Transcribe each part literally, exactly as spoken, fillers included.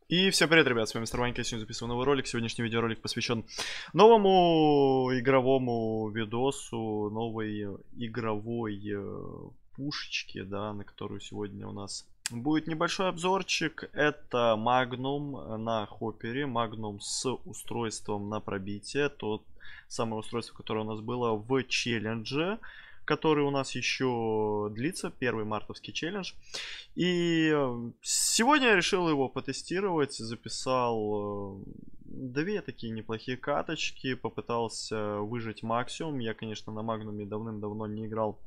И всем привет, ребят, с вами мистер Ванька, я сегодня записываю новый ролик. Сегодняшний видеоролик посвящен новому игровому видосу, новой игровой э, пушечке, да, на которую сегодня у нас будет небольшой обзорчик. Это Magnum на хоппере, Magnum с устройством на пробитие, тот самое устройство, которое у нас было в челлендже, который у нас еще длится, первый мартовский челлендж. И сегодня я решил его потестировать, записал две такие неплохие каточки, попытался выжать максимум. Я, конечно, на Магнуме давным-давно не играл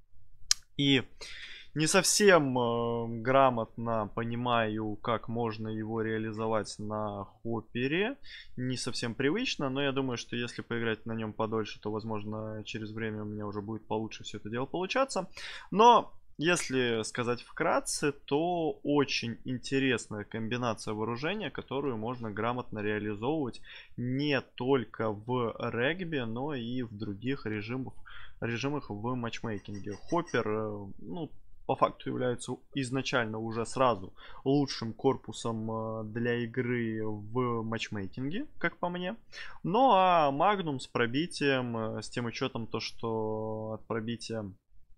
и не совсем э, грамотно понимаю, как можно его реализовать на хоппере. Не совсем привычно, но я думаю, что если поиграть на нем подольше, то, возможно, через время у меня уже будет получше все это дело получаться. Но если сказать вкратце, то очень интересная комбинация вооружения, которую можно грамотно реализовывать не только в регби, но и в других режимах, режимах в матчмейкинге. Хоппер, ну, по факту является изначально уже сразу лучшим корпусом для игры в матчмейкинге, как по мне. Ну а Magnum с пробитием, с тем учетом то, что от пробития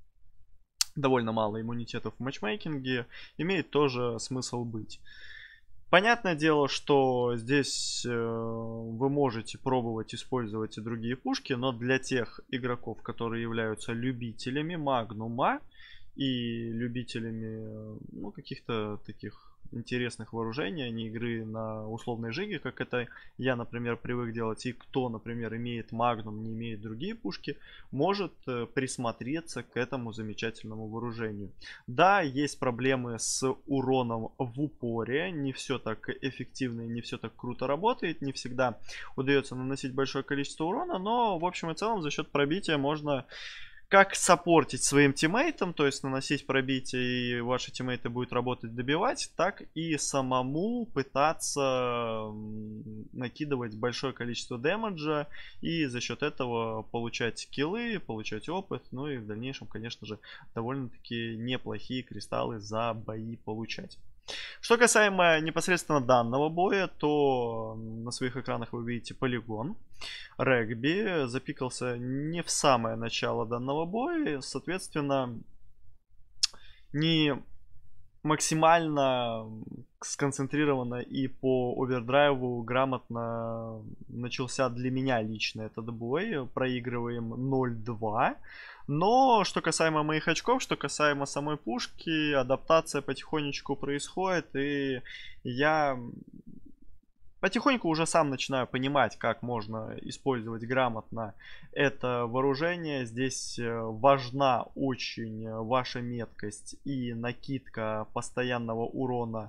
довольно мало иммунитетов в матчмейкинге, имеет тоже смысл быть. Понятное дело, что здесь э, вы можете пробовать использовать и другие пушки, но для тех игроков, которые являются любителями Магнума и любителями, ну, каких-то таких интересных вооружений, а не игры на условной жиге, как это я, например, привык делать, и кто, например, имеет Магнум, не имеет другие пушки, может присмотреться к этому замечательному вооружению. Да, есть проблемы с уроном в упоре, не все так эффективно и не все так круто работает, не всегда удается наносить большое количество урона, но в общем и целом за счет пробития можно как саппортить своим тиммейтам, то есть наносить пробитие, и ваши тиммейты будут работать, добивать, так и самому пытаться накидывать большое количество дэмэджа и за счет этого получать киллы, получать опыт, ну и в дальнейшем, конечно же, довольно-таки неплохие кристаллы за бои получать. Что касаемо непосредственно данного боя, то на своих экранах вы видите полигон. Регби запикался не в самое начало данного боя, соответственно, не максимально сконцентрированно и по овердрайву грамотно начался для меня лично этот бой. Проигрываем ноль-два. Но что касаемо моих очков, что касаемо самой пушки, адаптация потихонечку происходит. И я потихоньку уже сам начинаю понимать, как можно использовать грамотно это вооружение. Здесь важна очень ваша меткость и накидка постоянного урона.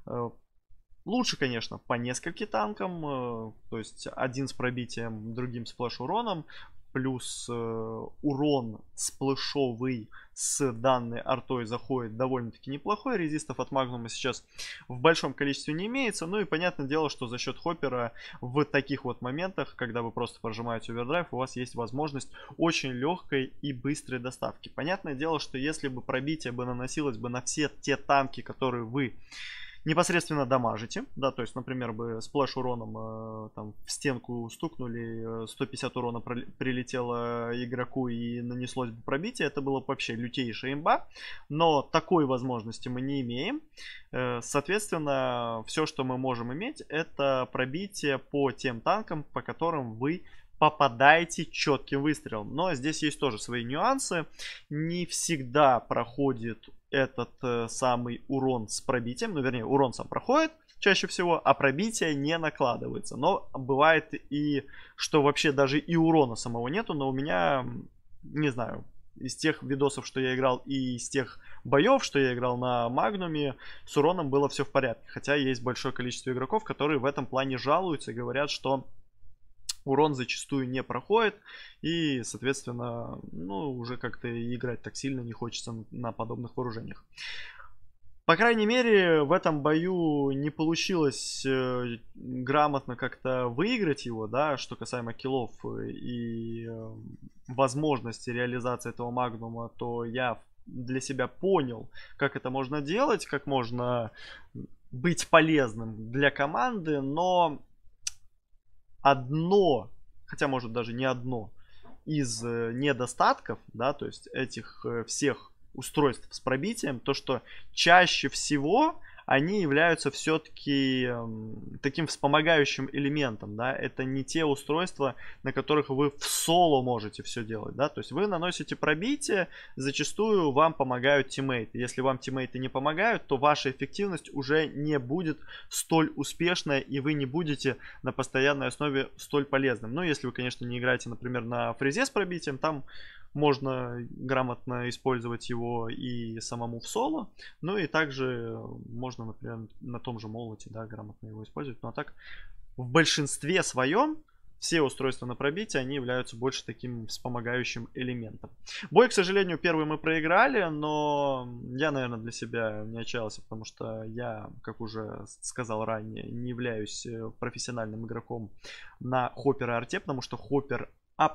Лучше, конечно, по нескольким танкам, то есть один с пробитием, другим с флеш-уроном, плюс э, урон сплэшовый с данной артой заходит довольно-таки неплохой. Резистов от Магнума сейчас в большом количестве не имеется. Ну и понятное дело, что за счет хоппера в таких вот моментах, когда вы просто прожимаете овердрайв, у вас есть возможность очень легкой и быстрой доставки. Понятное дело, что если бы пробитие бы наносилось бы на все те танки, которые вы непосредственно дамажите, да, то есть, например, бы сплэш уроном э, там в стенку стукнули, сто пятьдесят урона прилетело игроку и нанеслось бы пробитие, это было бы вообще лютейшая имба, но такой возможности мы не имеем, э, соответственно, все, что мы можем иметь, это пробитие по тем танкам, по которым вы попадаете четким выстрелом. Но здесь есть тоже свои нюансы. Не всегда проходит этот э, самый урон с пробитием. Ну, вернее, урон сам проходит чаще всего, а пробитие не накладывается. Но бывает и, что вообще даже и урона самого нету. Но у меня, не знаю, из тех видосов, что я играл, и из тех боев, что я играл на Магнуме, с уроном было все в порядке. Хотя есть большое количество игроков, которые в этом плане жалуются и говорят, что урон зачастую не проходит, и, соответственно, ну, уже как-то играть так сильно не хочется на подобных вооружениях. По крайней мере, в этом бою не получилось э, грамотно как-то выиграть его, да, что касаемо киллов и э, возможности реализации этого Магнума, то я для себя понял, как это можно делать, как можно быть полезным для команды, но одно, хотя может даже не одно, из недостатков, да, то есть этих всех устройств с пробитием, то что чаще всего они являются все-таки э, таким вспомогающим элементом, да, это не те устройства, на которых вы в соло можете все делать, да, то есть вы наносите пробитие, зачастую вам помогают тиммейты, если вам тиммейты не помогают, то ваша эффективность уже не будет столь успешная, и вы не будете на постоянной основе столь полезным, ну, если вы, конечно, не играете, например, на фрезе с пробитием, там можно грамотно использовать его и самому в соло, ну и также можно, например, на том же молоте, да, грамотно его использовать. Ну а так, в большинстве своем все устройства на пробитие, они являются больше таким вспомогающим элементом. Бой, к сожалению, первый мы проиграли, но я, наверное, для себя не отчаялся, потому что я, как уже сказал ранее, не являюсь профессиональным игроком на Хоппер и Арте, потому что Хоппер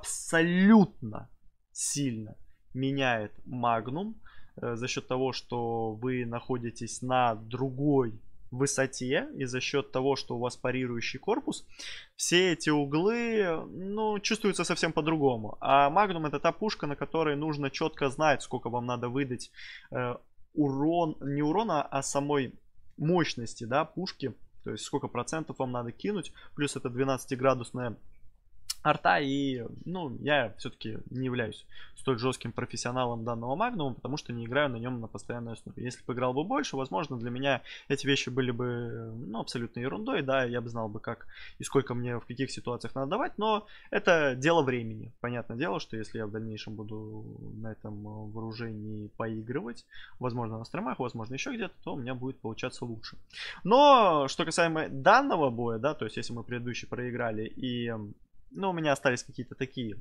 абсолютно сильно меняет Магнум э, за счет того, что вы находитесь на другой высоте и за счет того, что у вас парирующий корпус, все эти углы, ну, чувствуются совсем по-другому. А Магнум это та пушка, на которой нужно четко знать, сколько вам надо выдать э, урон, не урона, а самой мощности, да, пушки. То есть сколько процентов вам надо кинуть, плюс это двенадцатиградусная арта, и, ну, я все-таки не являюсь столь жестким профессионалом данного Магнума, потому что не играю на нем на постоянной основе. Если бы играл бы больше, возможно, для меня эти вещи были бы, ну, абсолютно ерундой, да, я бы знал бы, как и сколько мне в каких ситуациях надо давать, но это дело времени. Понятное дело, что если я в дальнейшем буду на этом вооружении поигрывать, возможно, на стримах, возможно, еще где-то, то у меня будет получаться лучше. Но, что касаемо данного боя, да, то есть, если мы предыдущий проиграли и ну, у меня остались какие-то такие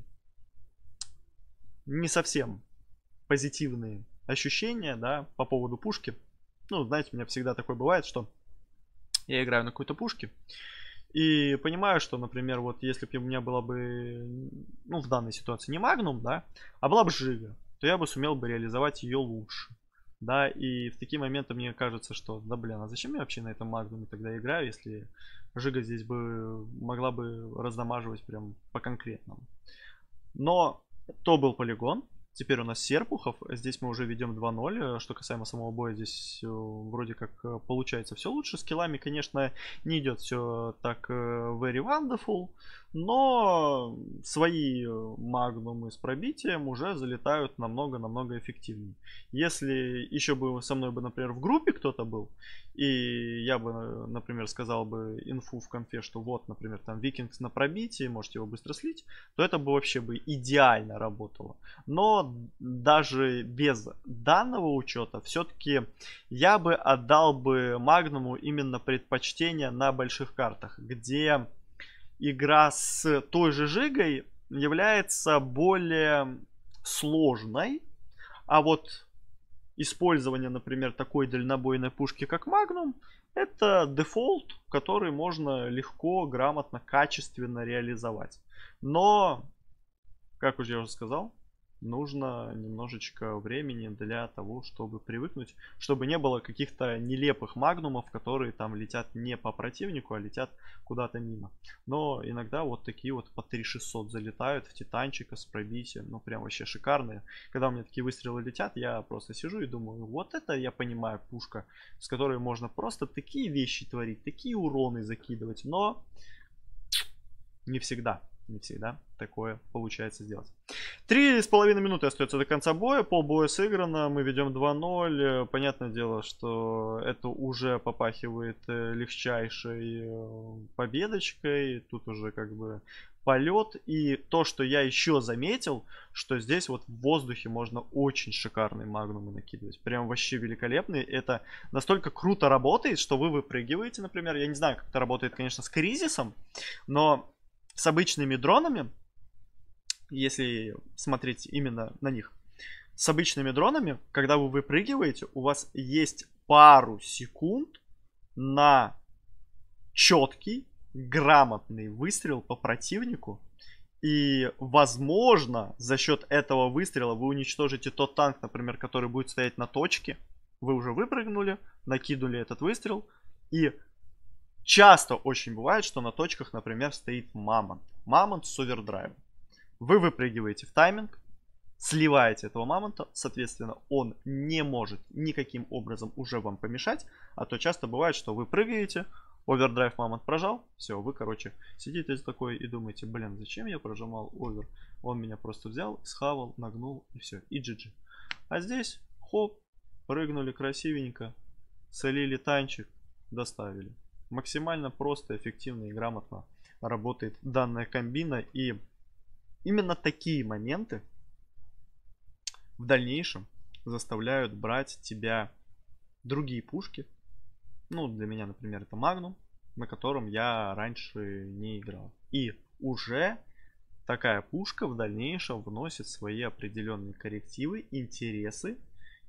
не совсем позитивные ощущения, да, по поводу пушки. Ну, знаете, у меня всегда такое бывает, что я играю на какой-то пушке и понимаю, что, например, вот если бы у меня была бы, ну, в данной ситуации не Магнум, да, а была бы Жига, то я бы сумел бы реализовать ее лучше. Да, и в такие моменты мне кажется, что, да блин, а зачем я вообще на этом Магнуме тогда играю, если Жига здесь бы могла бы раздамаживать прям по конкретному. Но то был полигон. Теперь у нас Серпухов. Здесь мы уже ведем два ноль. Что касаемо самого боя, здесь вроде как получается все лучше. С киллами, конечно, не идет все так very wonderful. Но свои магнумы с пробитием уже залетают намного-намного эффективнее. Если еще бы со мной бы, например, в группе кто-то был, и я бы, например, сказал бы инфу в конфе, что вот, например, там Викингс на пробитии, можете его быстро слить, то это бы вообще бы идеально работало. Но даже без данного учета, все-таки я бы отдал бы Магнуму именно предпочтение на больших картах, где игра с той же Жигой является более сложной, а вот использование, например, такой дальнобойной пушки, как Магнум, это дефолт, который можно легко, грамотно, качественно реализовать. Но, как уже я уже сказал, нужно немножечко времени для того, чтобы привыкнуть, чтобы не было каких-то нелепых магнумов, которые там летят не по противнику, а летят куда-то мимо. Но иногда вот такие вот по три шестьсот залетают в титанчика с пробитием, ну прям вообще шикарные. Когда у меня такие выстрелы летят, я просто сижу и думаю, вот это я понимаю пушка, с которой можно просто такие вещи творить, такие уроны закидывать, но не всегда. Не всегда такое получается сделать. Три с половиной минуты остается до конца боя. Полбоя сыграно. Мы ведем два ноль. Понятное дело, что это уже попахивает легчайшей победочкой. Тут уже как бы полет. И то, что я еще заметил, что здесь вот в воздухе можно очень шикарные магнумы накидывать. Прям вообще великолепные. Это настолько круто работает, что вы выпрыгиваете, например. Я не знаю, как это работает, конечно, с кризисом, но с обычными дронами, если смотреть именно на них, с обычными дронами, когда вы выпрыгиваете, у вас есть пару секунд на четкий, грамотный выстрел по противнику. И, возможно, за счет этого выстрела вы уничтожите тот танк, например, который будет стоять на точке. Вы уже выпрыгнули, накинули этот выстрел. И часто очень бывает, что на точках, например, стоит мамонт. Мамонт с овердрайвом. Вы выпрыгиваете в тайминг, сливаете этого мамонта, соответственно, он не может никаким образом уже вам помешать. А то часто бывает, что вы прыгаете, овердрайв мамонт прожал, все, вы, короче, сидите такой и думаете, блин, зачем я прожимал овер? Он меня просто взял, схавал, нагнул и все, и джи джи. А здесь, хоп, прыгнули красивенько, солили танчик, доставили. Максимально просто, эффективно и грамотно работает данная комбина. И именно такие моменты в дальнейшем заставляют брать тебя другие пушки. Ну, для меня, например, это Magnum, на котором я раньше не играл. И уже такая пушка в дальнейшем вносит свои определенные коррективы, интересы.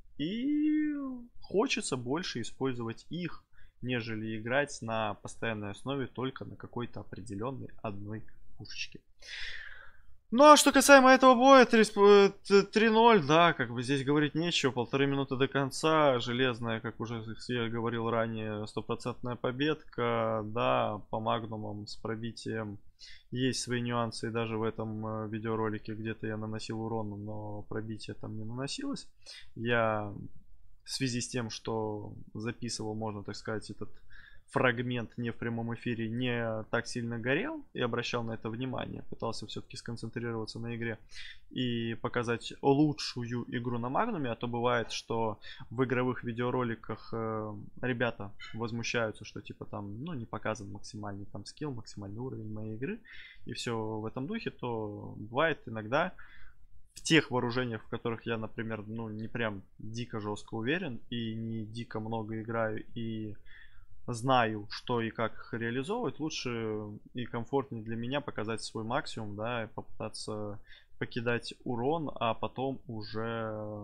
И хочется больше использовать их, нежели играть на постоянной основе только на какой-то определенной одной пушечке. Ну, а что касаемо этого боя, три ноль, да, как бы здесь говорить нечего, полторы минуты до конца, железная, как уже я говорил ранее, стопроцентная победка, да, по магнумам с пробитием есть свои нюансы, и даже в этом видеоролике где-то я наносил урон, но пробитие там не наносилось. Я в связи с тем, что записывал, можно так сказать, этот фрагмент не в прямом эфире, не так сильно горел и обращал на это внимание. Пытался все-таки сконцентрироваться на игре и показать лучшую игру на Магнуме. А то бывает, что в игровых видеороликах э, ребята возмущаются, что типа там, ну, не показан максимальный там скилл, максимальный уровень моей игры и все в этом духе. То бывает иногда в тех вооружениях, в которых я, например, ну, не прям дико жестко уверен и не дико много играю и знаю, что и как их реализовывать, лучше и комфортнее для меня показать свой максимум, да, и попытаться покидать урон, а потом уже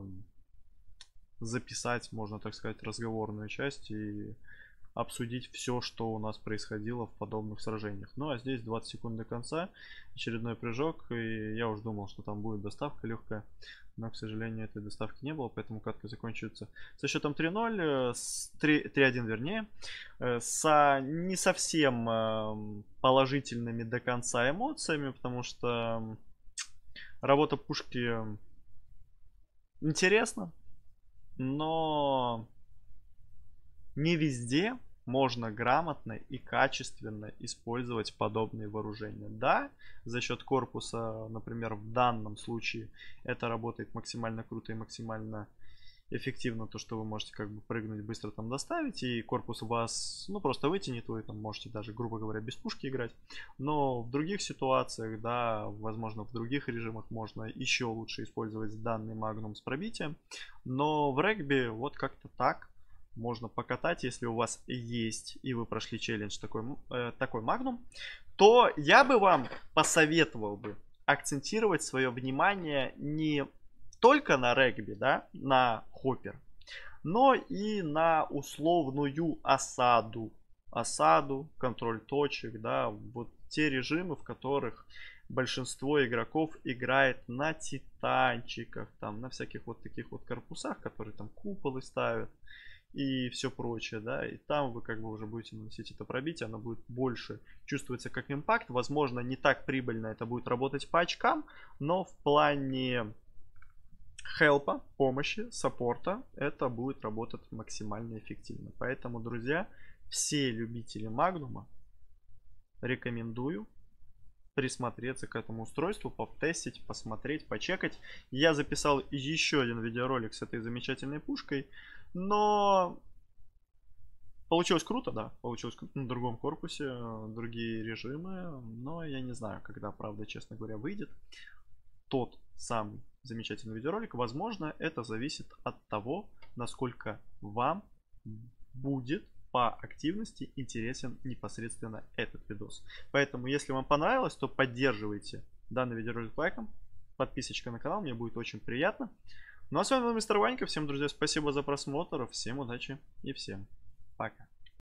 записать, можно так сказать, разговорную часть и обсудить все, что у нас происходило в подобных сражениях. Ну а здесь двадцать секунд до конца, очередной прыжок, и я уже думал, что там будет доставка легкая, но, к сожалению, этой доставки не было, поэтому катка закончится со счетом три ноль, три один вернее, с не совсем положительными до конца эмоциями, потому что работа пушки интересна, но не везде можно грамотно и качественно использовать подобные вооружения. Да, за счет корпуса, например, в данном случае это работает максимально круто и максимально эффективно, то что вы можете как бы прыгнуть, быстро там доставить, и корпус вас, ну, просто вытянет, вы там можете даже, грубо говоря, без пушки играть. Но в других ситуациях, да, возможно, в других режимах можно еще лучше использовать данный магнум с пробитием. Но в регби вот как-то так можно покатать, если у вас есть и вы прошли челлендж такой, э, такой магнум, то я бы вам посоветовал бы акцентировать свое внимание не только на регби, да, на хоппер, но и на условную осаду, осаду, контроль точек, да, вот те режимы, в которых большинство игроков играет на титанчиках, там, на всяких вот таких вот корпусах, которые там куполы ставят и все прочее, да, и там вы как бы уже будете наносить это пробитие, оно будет больше чувствоваться как импакт, возможно, не так прибыльно это будет работать по очкам, но в плане хелпа, помощи, саппорта это будет работать максимально эффективно. Поэтому, друзья, все любители магнума рекомендую присмотреться к этому устройству, потестить, посмотреть, почекать. Я записал еще один видеоролик с этой замечательной пушкой, но получилось круто, да, получилось на другом корпусе, другие режимы, но я не знаю, когда, правда, честно говоря, выйдет тот самый замечательный видеоролик. Возможно, это зависит от того, насколько вам будет по активности интересен непосредственно этот видос. Поэтому, если вам понравилось, то поддерживайте данный видеоролик лайком, подписочка на канал, мне будет очень приятно. Ну а с вами был мистер Ванька. Всем, друзья, спасибо за просмотр, всем удачи и всем пока.